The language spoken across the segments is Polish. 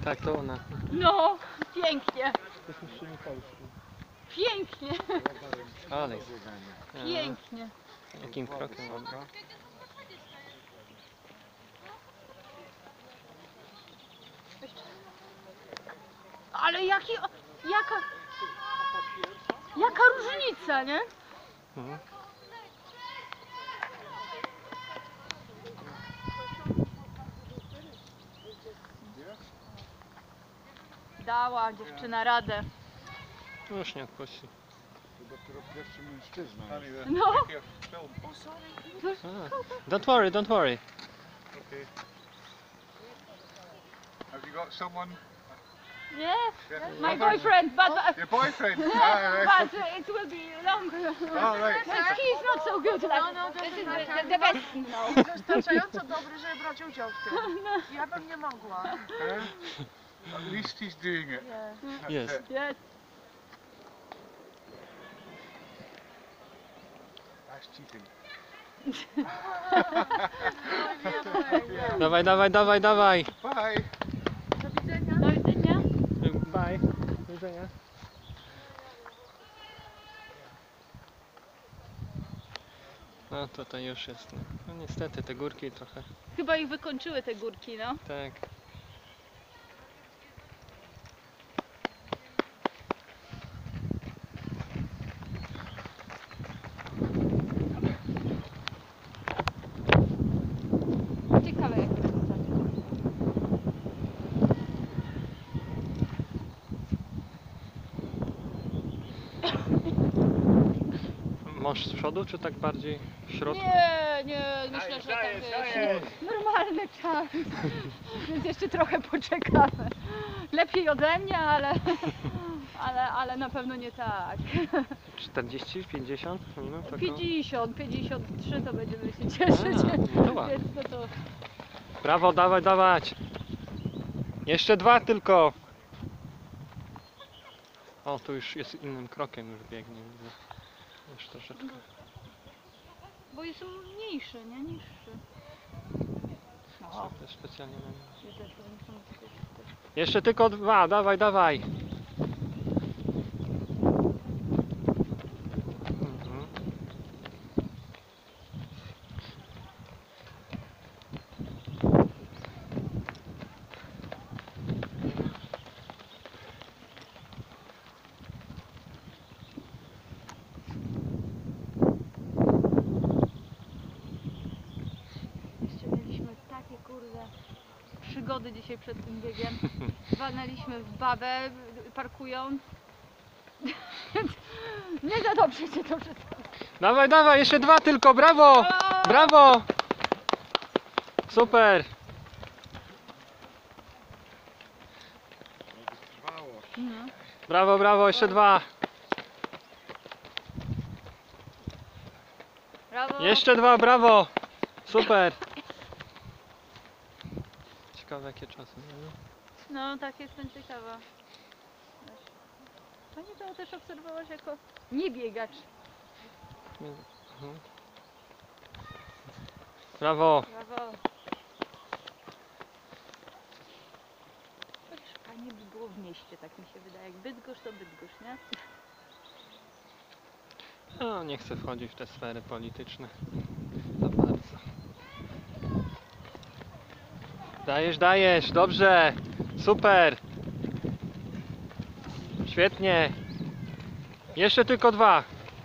Tak, to ona. No, pięknie. To jest mistrzem Polski. Pięknie. Ale. Pięknie. Jakim krokiem ładnie. Ale jaka różnica, nie? Mhm. Dała dziewczyna radę. Już nie odpuści. To dopiero pierwszy mężczyzna. No. Don't worry, don't worry. Okay. Have you got someone? Yes, Yeah. my boyfriend, but Your boyfriend? Ah, but it will be longer. all right. He's not so good. Like, this is the best. No. Wystarczająco dobry, żeby brać udział w tym. Ja bym nie mogła. At least he's doing it. Yes. That's it. Yes. That's cheating. Dawaj, dawaj, dawaj, dawaj. Bye. Do widzenia. Do widzenia. Bye. Do widzenia. No tutaj już jest. No niestety te górki trochę. Chyba ich wykończyły te górki, no. Tak. Ciekawe jak to jest. Mąż z przodu, czy tak bardziej w środku? Nie, myślę, że tak jest normalny czas. Więc jeszcze trochę poczekamy. Lepiej ode mnie, ale na pewno nie tak. 40, 50 minut? około? 50, 53 to będziemy się cieszyć. A, no to ładnie. Więc no to Brawo, dawaj, dawać. Jeszcze 2 tylko. O, tu już jest innym krokiem już biegnie. Widzę. Już troszeczkę. bo jest mniejszy, nie? Niższy. No, Też specjalnie na nie. widzę, że oni są też. Jeszcze tylko 2, dawaj, dawaj. Mhm. Jeszcze mieliśmy takie kurde przygody dzisiaj przed tym biegiem. Walnęliśmy w babę parkując. Więc nie za dobrze się to wszystko. Dawaj, dawaj, jeszcze 2 tylko, brawo! Brawo! Super! Trwało. Brawo, brawo, jeszcze 2. Brawo. Jeszcze 2, brawo! Super! Ciekawe jakie czasy. nie? No tak, jestem ciekawa. Pani to też obserwowałaś jako niebiegacz. Mhm. Brawo! Brawo. Chociaż fajnie by było w mieście, tak mi się wydaje. Jak Bydgoszcz to Bydgoszcz, nie? No, nie chcę wchodzić w te sfery polityczne. Za bardzo. Dajesz, dajesz, dobrze! Super! Świetnie! Jeszcze tylko 2.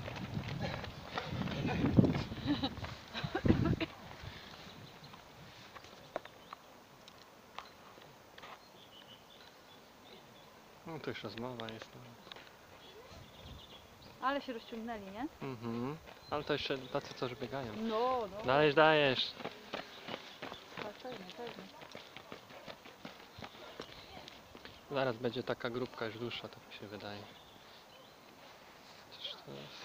No to już rozmowa jest. Ale się rozciągnęli, nie? Mhm. Ale to jeszcze tacy, co już biegają. No, no. Dajesz, dajesz. Tak, pewnie, pewnie. Zaraz będzie taka grupka już dłuższa, tak mi się wydaje. Coś to jest.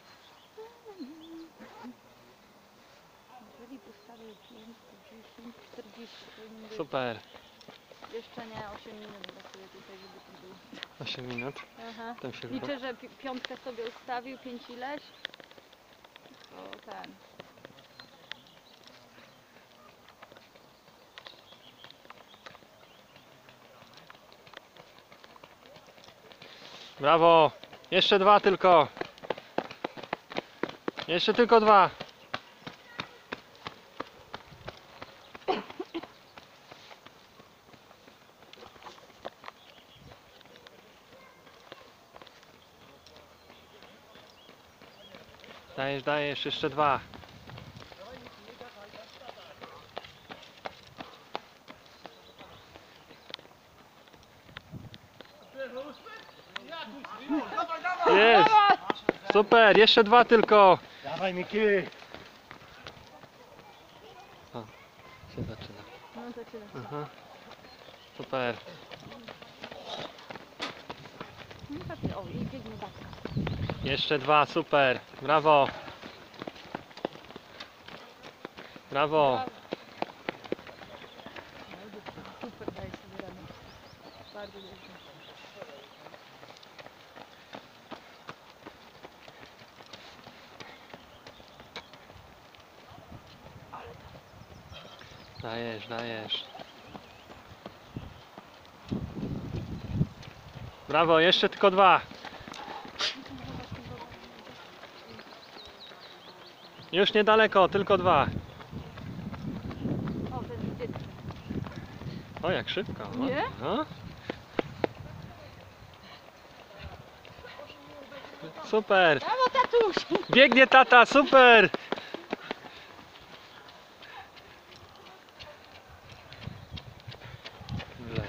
Jeżeli postawię 5, 10, 40, powinien być. Super. Jeszcze nie, 8 minut brakuje tutaj, żeby to było. 8 minut. Aha. Tam się Liczę, że piątkę sobie ustawił, 5 ileś. To ten. Brawo! Jeszcze 2 tylko. Jeszcze tylko 2. Dajesz, dajesz, jeszcze 2. Jest! Super, jeszcze 2 tylko. Dawaj Miki! Się zaczyna. No zaczyna. Aha. Super. No tak, o, i biegnie babka. Jeszcze 2, super. Brawo. Brawo. Super, daje sobie radę. Bardzo dobrze. Dajesz, dajesz. Brawo, jeszcze tylko 2. Już niedaleko, tylko 2. O, ten jest dziecko. O, jak szybko. O, Nie? no. Super. Brawo, tatuś! Biegnie tata, super. Źle.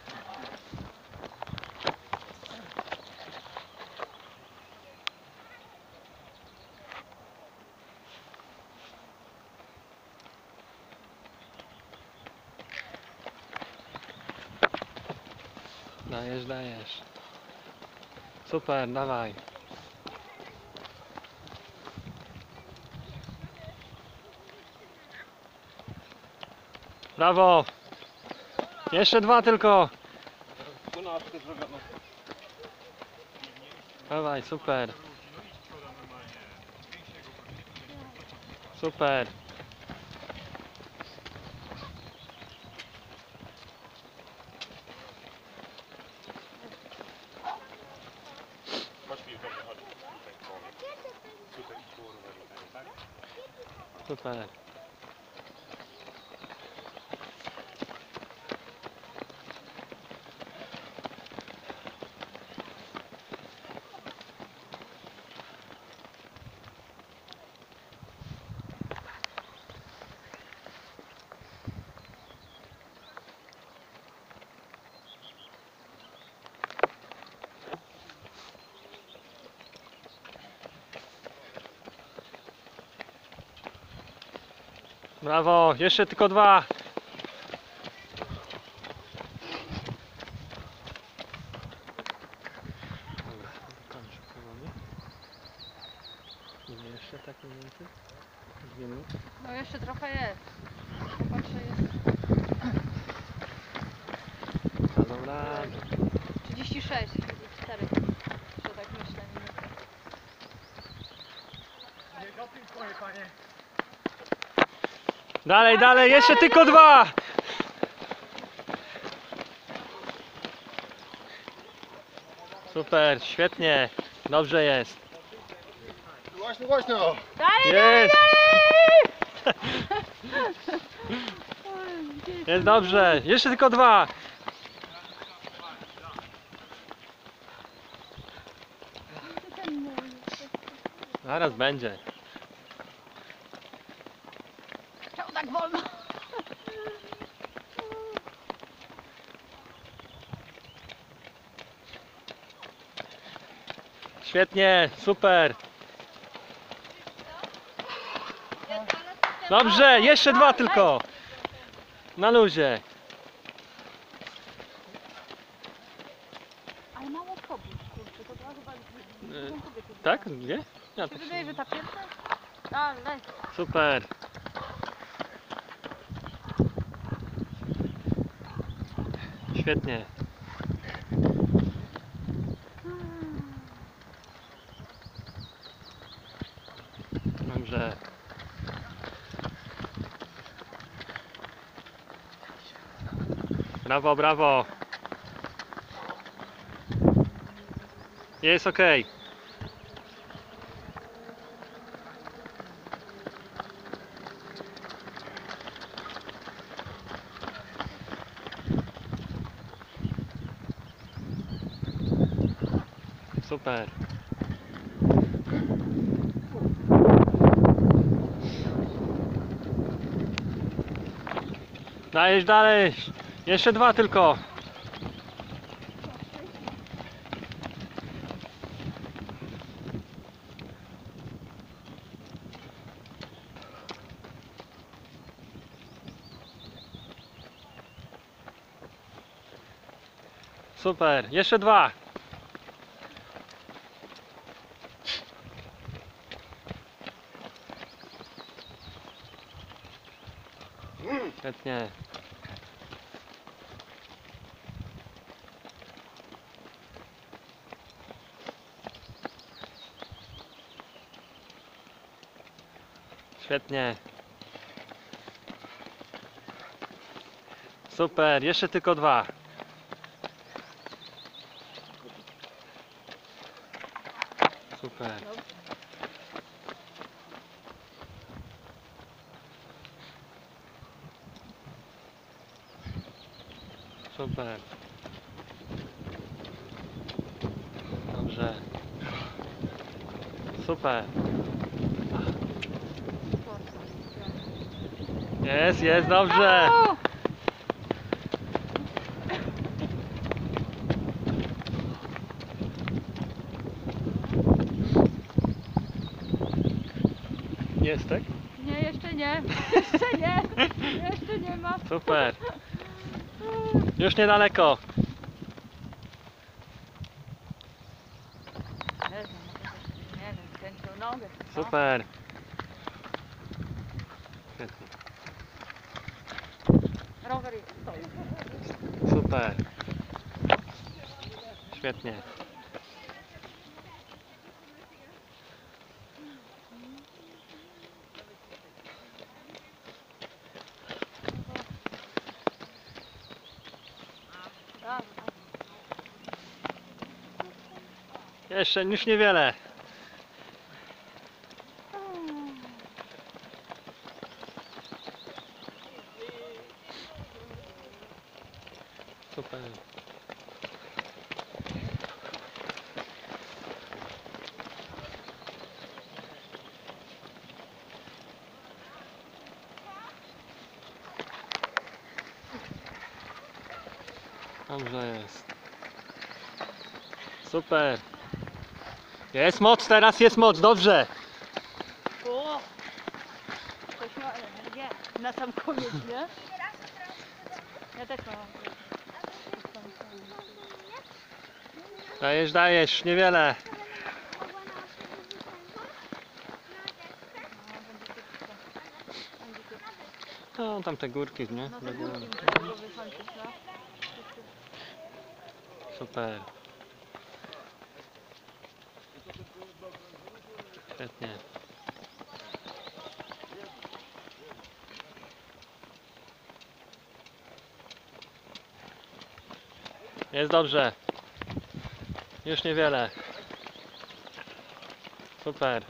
Dajesz, dajesz. Super, dawaj. Brawo. Jeszcze 2 tylko. Dawaj, super. Super. Super. Brawo, jeszcze tylko 2. Dobra, kończę powoli. Ile jeszcze tak mniej więcej? 2 minuty? No jeszcze trochę jest. Patrzę, jest Dadzą radę. 36, 4. To tak myślę. Nie dopij twoje panie! Dalej, dalej, jeszcze tylko 2. Super, świetnie. Dobrze jest. Głośno, głośno! Dalej, Jest. dalej! Jest dobrze. Jeszcze tylko 2. Zaraz będzie. Czemu tak wolno? Świetnie, super. Dobrze, jeszcze 2 tylko. Na luzie. Ale mało kobiet, kurczę, to była chyba drugą kobietę. Tak? Nie? Ja Mi tak się wydaje, się... że ta pierwsza? Ale Super. Świetnie. Dobrze. Brawo, brawo. Jest ok. Super. Dajesz dalej. Jeszcze 2 tylko. Super. Jeszcze 2. Świetnie. Świetnie. Super, jeszcze tylko 2. Super. Super. Dobrze. Super. Jest, dobrze. O! Jest, tak? Nie, jeszcze nie. Jeszcze nie. Jeszcze nie ma. Super. Już niedaleko. Nie wiem, kręcił nogę. No. Super. Świetnie. Rower jest stoi. Super. Świetnie. Tak. Jeszcze, już niewiele. Super. Dobrze jest. Super. Jest moc, teraz jest moc, dobrze. O! Coś ma energię na sam koniec, nie? Ja też mam. Dajesz, niewiele. No, tam te górki, nie? No to Do góry. górki muszę wykończyć, no. Super. Świetnie. Jest dobrze. Już niewiele. Super.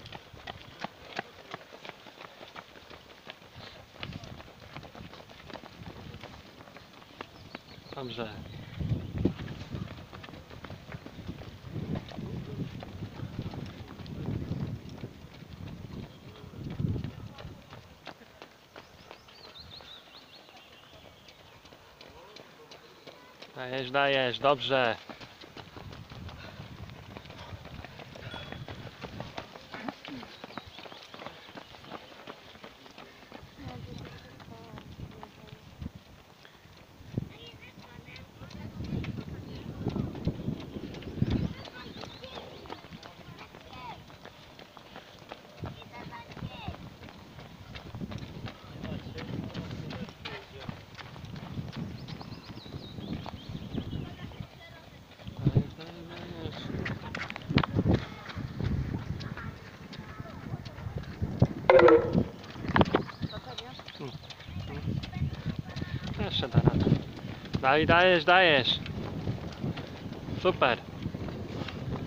Dobrze. Dajesz, dobrze. Jeszcze da radę. Dajesz. Super.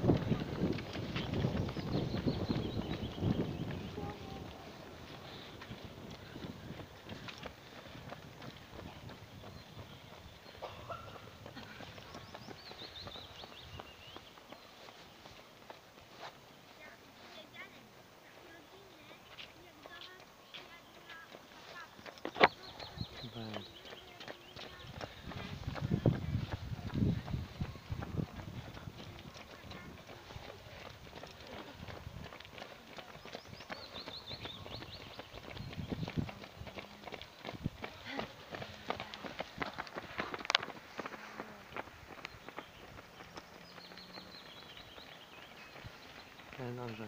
Dobrze.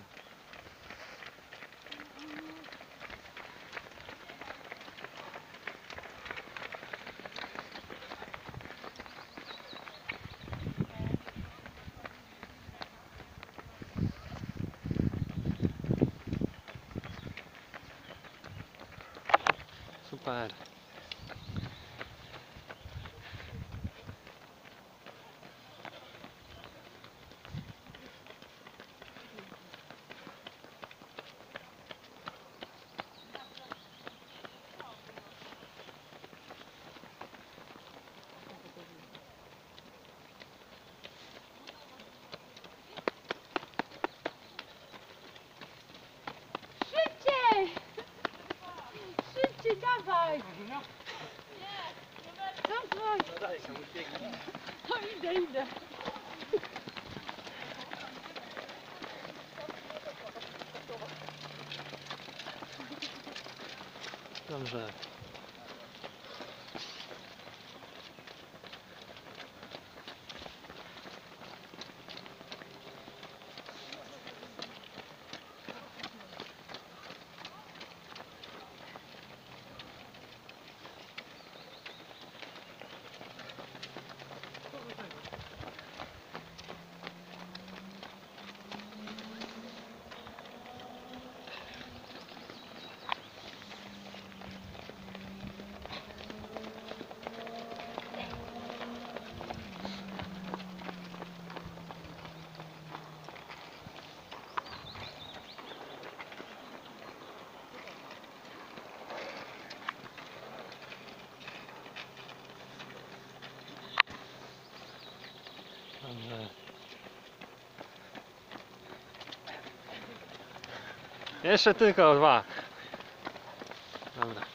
Super. Szybciej! Szybciej, dawaj! Dawaj! No idę. Dobrze. Dobrze. Jeszcze tylko 2. Dobra.